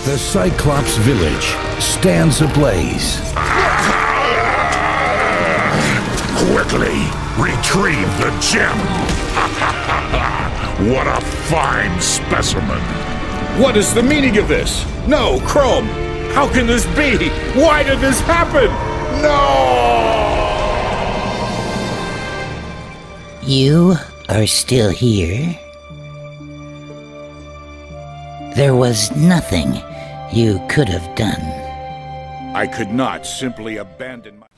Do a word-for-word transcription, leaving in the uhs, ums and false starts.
The Cyclops village stands ablaze. Quickly, retrieve the gem! What a fine specimen! What is the meaning of this? No, Chrome! How can this be? Why did this happen? No! You are still here? There was nothing you could have done. I could not simply abandon my...